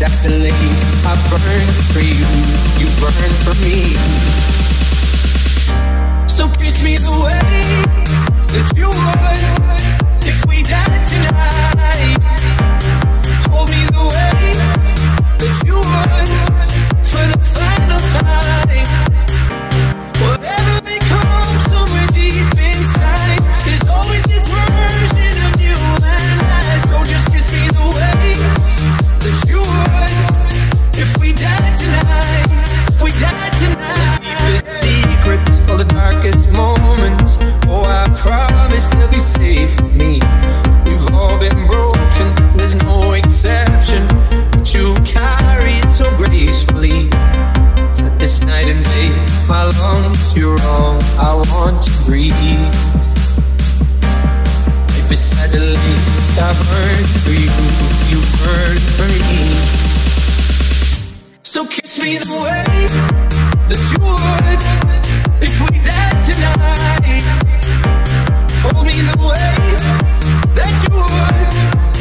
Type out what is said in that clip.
exactly. I burned for you, you burned for me. So kiss me the way that you would if we died tonight. Hold me the way that you would for the final time. Whatever may come somewhere deep inside, there's always this version of you and I. So just kiss me the way that you would if we died tonight. If we died tonight. Deepest secrets, all the darkest moments, oh I promise they'll be safe with me. We've all been broken, there's no exception, but you carry it so gracefully. Let this night invade my lungs, you're all I want to breathe. Right beside the lake, I burn for you, you burn for me. So kiss me the way that you would if we died tonight. Hold me the way that you would